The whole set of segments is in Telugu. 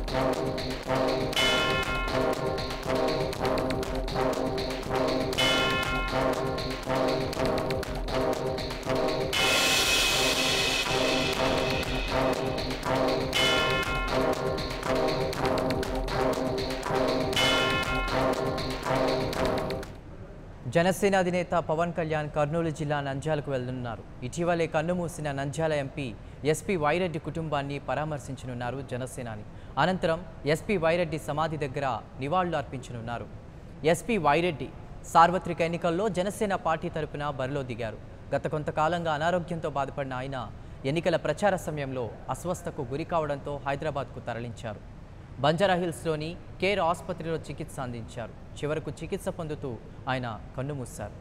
జనసేన అధినేత పవన్ కళ్యాణ్ కర్నూలు జిల్లా నంద్యాలకు వెళ్తున్నారు. ఇటీవలే కన్నుమూసిన నంద్యాల ఎంపీ ఎస్పీ వైరెడ్డి కుటుంబాన్ని పరామర్శించనున్నారు జనసేనాని. అనంతరం ఎస్పీ వైరెడ్డి సమాధి దగ్గర నివాళులు అర్పించనున్నారు. ఎస్పీ వైరెడ్డి సార్వత్రిక ఎన్నికల్లో జనసేన పార్టీ తరపున బరిలో దిగారు. గత కొంతకాలంగా అనారోగ్యంతో బాధపడిన ఆయన ఎన్నికల ప్రచార సమయంలో అస్వస్థకు గురి కావడంతో హైదరాబాద్కు తరలించారు. బంజారాహిల్స్లోని కేర్ ఆసుపత్రిలో చికిత్స అందించారు. చివరకు చికిత్స పొందుతూ ఆయన కన్నుమూశారు.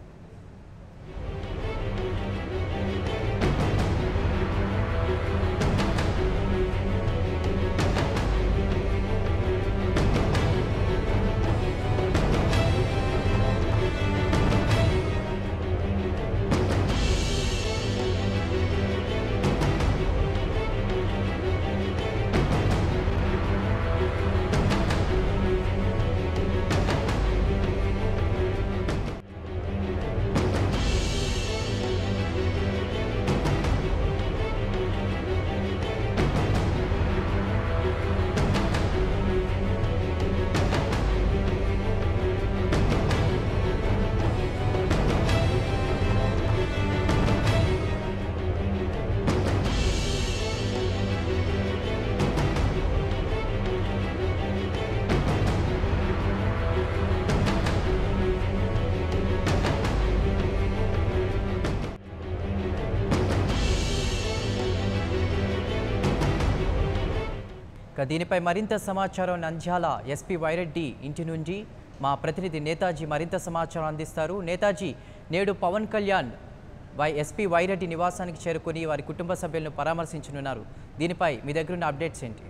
దీనిపై మరింత సమాచారం నంద్యాల ఎస్పీ వైరెడ్డి ఇంటి నుండి మా ప్రతినిధి నేతాజీ మరింత సమాచారం అందిస్తారు. నేతాజీ, నేడు పవన్ కళ్యాణ్ ఎస్పీ వైరెడ్డి నివాసానికి చేరుకుని వారి కుటుంబ సభ్యులను పరామర్శించనున్నారు. దీనిపై మీ దగ్గర ఉన్న అప్డేట్స్ ఏంటి?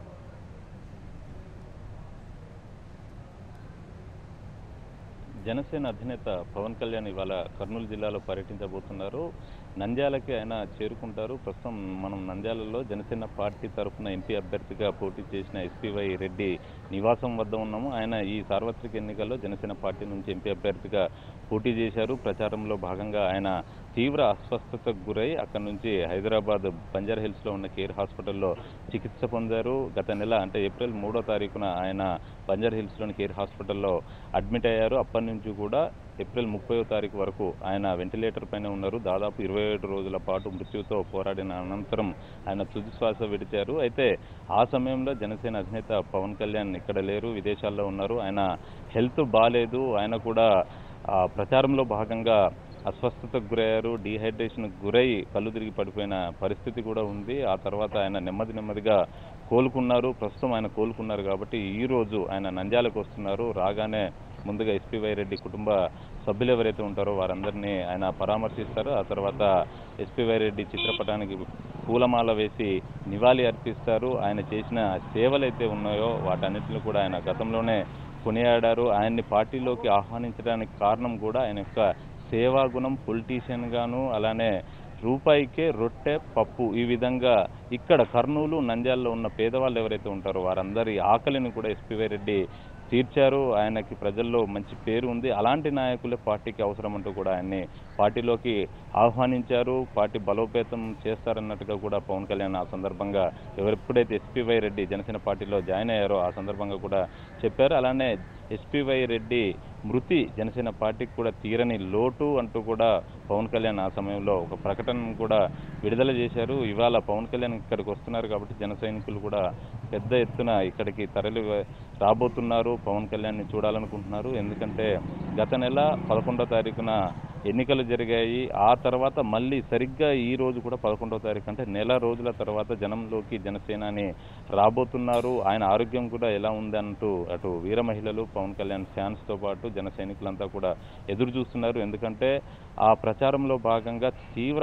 జనసేన అధినేత పవన్ కళ్యాణ్ ఇవాళ కర్నూలు జిల్లాలో పర్యటించబోతున్నారు. నంద్యాలకి ఆయన చేరుకుంటారు. ప్రస్తుతం మనం నంద్యాలలో జనసేన పార్టీ తరఫున ఎంపీ అభ్యర్థిగా పోటీ చేసిన ఎస్పీవై రెడ్డి నివాసం వద్ద ఉన్నాము. ఆయన ఈ సార్వత్రిక ఎన్నికల్లో జనసేన పార్టీ నుంచి ఎంపీ అభ్యర్థిగా పోటీ చేశారు. ప్రచారంలో భాగంగా ఆయన తీవ్ర అస్వస్థతకు గురై అక్కడి నుంచి హైదరాబాద్ బంజారాహిల్స్లో ఉన్న కేర్ హాస్పిటల్లో చికిత్స పొందారు. గత నెల అంటే ఏప్రిల్ 3వ తారీఖున ఆయన బంజారాహిల్స్లోని కేర్ హాస్పిటల్లో అడ్మిట్ అయ్యారు. అప్పటి నుంచి కూడా ఏప్రిల్ 30వ తారీఖు వరకు ఆయన వెంటిలేటర్ పైన ఉన్నారు. దాదాపు 27 రోజుల పాటు మృత్యుతో పోరాడిన అనంతరం ఆయన తుది శ్వాస విడిచారు. అయితే ఆ సమయంలో జనసేన అధినేత పవన్ కళ్యాణ్ ఇక్కడ లేరు, విదేశాల్లో ఉన్నారు. ఆయన హెల్త్ బాగాలేదు. ఆయన కూడా ప్రచారంలో భాగంగా అస్వస్థతకు గురయ్యారు. డీహైడ్రేషన్కు గురై కళ్ళు తిరిగి పడిపోయిన పరిస్థితి కూడా ఉంది. ఆ తర్వాత ఆయన నెమ్మదిగా కోలుకున్నారు. ప్రస్తుతం ఆయన కోలుకున్నారు కాబట్టి ఈరోజు ఆయన నంద్యాలకు వస్తున్నారు. రాగానే ముందుగా ఎస్పీవై రెడ్డి కుటుంబ సభ్యులు ఎవరైతే ఉంటారో వారందరినీ ఆయన పరామర్శిస్తారు. ఆ తర్వాత ఎస్పీవై రెడ్డి చిత్రపటానికి పూలమాల వేసి నివాళి అర్పిస్తారు. ఆయన చేసిన సేవలైతే ఉన్నాయో వాటన్నిటిని కూడా ఆయన గతంలోనే కొనియాడారు. ఆయన్ని పార్టీలోకి ఆహ్వానించడానికి కారణం కూడా ఆయన యొక్క సేవాగుణం, పొలిటీషియన్ గాను, అలానే రూపాయికే రొట్టె పప్పు ఈ విధంగా ఇక్కడ కర్నూలు నంద్యాలలో ఉన్న పేదవాళ్ళు ఎవరైతే ఉంటారో వారందరి ఆకలిని కూడా ఎస్పీవై రెడ్డి తీర్చారు. ఆయనకి ప్రజల్లో మంచి పేరు ఉంది. అలాంటి నాయకులే పార్టీకి అవసరం అంటూ కూడా ఆయన్ని పార్టీలోకి ఆహ్వానించారు. పార్టీ బలోపేతం చేస్తారన్నట్టుగా కూడా పవన్ కళ్యాణ్ ఆ సందర్భంగా ఎప్పుడైతే ఎస్పీవై రెడ్డి జనసేన పార్టీలో జాయిన్ అయ్యారో ఆ సందర్భంగా కూడా చెప్పారు. అలానే ఎస్పీవై రెడ్డి మృతి జనసేన పార్టీకి కూడా తీరని లోటు అంటూ కూడా పవన్ కళ్యాణ్ ఆ సమయంలో ఒక ప్రకటన కూడా విడుదల చేశారు. ఇవాళ పవన్ కళ్యాణ్ ఇక్కడికి వస్తున్నారు కాబట్టి జన సైనికులు కూడా పెద్ద ఎత్తున ఇక్కడికి తరలి రాబోతున్నారు. పవన్ కళ్యాణ్ని చూడాలనుకుంటున్నారు. ఎందుకంటే గత నెల 11వ తారీఖున ఎన్నికలు జరిగాయి. ఆ తర్వాత మళ్ళీ సరిగ్గా ఈ రోజు కూడా 11వ తారీఖు అంటే నెల రోజుల తర్వాత జనంలోకి జనసేనాని రాబోతున్నారు. ఆయన ఆరోగ్యం కూడా ఎలా ఉందంటూ అటు వీర మహిళలు, పవన్ కళ్యాణ్ ఫ్యాన్స్తో పాటు జన సైనికులంతా కూడా ఎదురు చూస్తున్నారు. ఎందుకంటే ఆ ప్రచారంలో భాగంగా తీవ్ర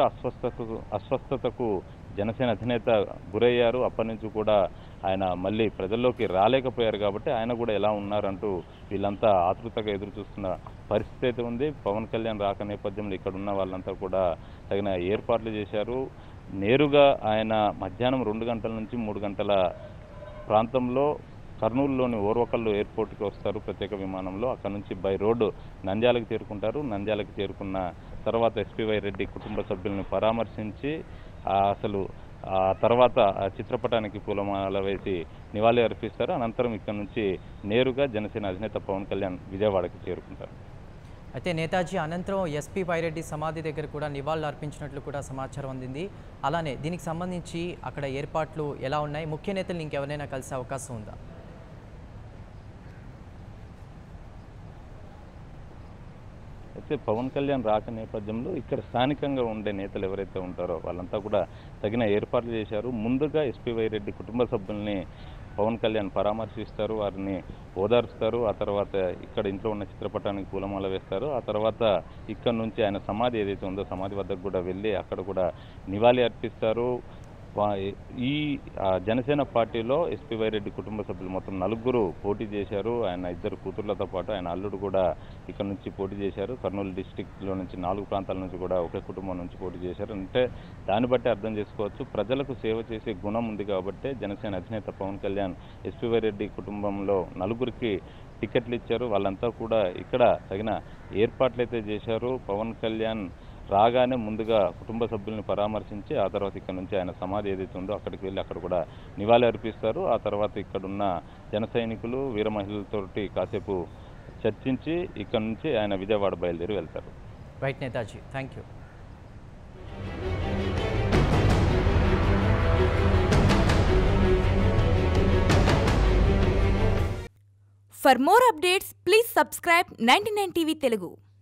అస్వస్థతకు జనసేన అధినేత గురయ్యారు. అప్పటి నుంచి కూడా ఆయన మళ్ళీ ప్రజల్లోకి రాలేకపోయారు కాబట్టి ఆయన కూడా ఎలా ఉన్నారంటూ వీళ్ళంతా ఆతృతగా ఎదురు చూస్తున్న పరిస్థితి అయితే ఉంది. పవన్ కళ్యాణ్ రాక నేపథ్యంలో ఇక్కడ ఉన్న వాళ్ళంతా కూడా తగిన ఏర్పాట్లు చేశారు. నేరుగా ఆయన మధ్యాహ్నం 2 గంటల నుంచి 3 గంటల ప్రాంతంలో కర్నూలులోని ఓర్వకల్లు ఎయిర్పోర్ట్కి వస్తారు ప్రత్యేక విమానంలో. అక్కడ నుంచి బై రోడ్డు నంద్యాలకు చేరుకుంటారు. నంద్యాలకు చేరుకున్న తర్వాత ఎస్పీవై రెడ్డి కుటుంబ సభ్యులను పరామర్శించి అసలు ఆ తర్వాత చిత్రపటానికి పూలమాల వేసి నివాళి అర్పిస్తారు. అనంతరం ఇక్కడ నుంచి నేరుగా జనసేన అధినేత పవన్ కళ్యాణ్ విజయవాడకి చేరుకుంటారు. అయితే నేతాజీ అనంతరం ఎస్పీ వైరెడ్డి సమాధి దగ్గర కూడా నివాళులు అర్పించినట్లు కూడా సమాచారం అందింది. అలానే దీనికి సంబంధించి అక్కడ ఏర్పాట్లు ఎలా ఉన్నాయి, ముఖ్య నేతలు ఇంకెవరైనా కలిసే అవకాశం ఉందా? అయితే పవన్ కళ్యాణ్ రాక నేపథ్యంలో ఇక్కడ స్థానికంగా ఉండే నేతలు ఎవరైతే ఉంటారో వాళ్ళంతా కూడా తగిన ఏర్పాట్లు చేశారు. ముందుగా ఎస్పీవై రెడ్డి కుటుంబ సభ్యుల్ని పవన్ కళ్యాణ్ పరామర్శిస్తారు, వారిని ఓదార్స్తారు. ఆ తర్వాత ఇక్కడ ఇంట్లో ఉన్న చిత్రపటానికి పూలమాల వేస్తారు. ఆ తర్వాత ఇక్కడ నుంచి ఆయన సమాధి ఏదైతే ఉందో సమాధి వద్దకు కూడా వెళ్ళి అక్కడ కూడా నివాళి అర్పిస్తారు. ఈ జనసేన పార్టీలో ఎస్పీవై రెడ్డి కుటుంబ సభ్యులు మొత్తం 4 పోటీ చేశారు. ఆయన 2 కూతుర్లతో పాటు ఆయన అల్లుడు కూడా ఇక్కడ నుంచి పోటీ చేశారు. కర్నూలు డిస్టిక్లో నుంచి 4 ప్రాంతాల నుంచి కూడా ఒకే కుటుంబం నుంచి పోటీ చేశారు. అంటే దాన్ని బట్టి అర్థం చేసుకోవచ్చు, ప్రజలకు సేవ చేసే గుణం ఉంది కాబట్టి జనసేన అధినేత పవన్ కళ్యాణ్ ఎస్పీవై రెడ్డి కుటుంబంలో 4కి టికెట్లు ఇచ్చారు. వాళ్ళంతా కూడా ఇక్కడ తగిన ఏర్పాట్లయితే చేశారు. పవన్ కళ్యాణ్ రాగానే ముందుగా కుటుంబ సభ్యుల్ని పరామర్శించి ఆ తర్వాత ఇక్కడ నుంచి ఆయన సమాధి ఏదైతే ఉందో అక్కడికి వెళ్ళి అక్కడ కూడా నివాళి అర్పిస్తారు. ఆ తర్వాత ఇక్కడున్న జన సైనికులు వీర మహిళలతోటి కాసేపు చర్చించి ఇక్కడ నుంచి ఆయన విజయవాడ బయలుదేరి వెళ్తారు. Right Netaji, thank you. For more updates, please subscribe 99 TV Telugu.